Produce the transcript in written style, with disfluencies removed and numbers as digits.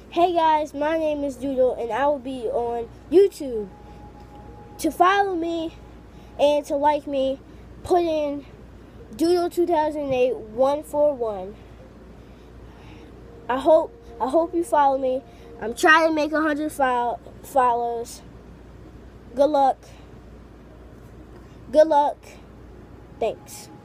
Hey guys, my name is Doodle and I will be on YouTube. To follow me and to like me, put in Doodle 2008 141. I hope you follow me. I'm trying to make 100 follows. Good luck. Thanks.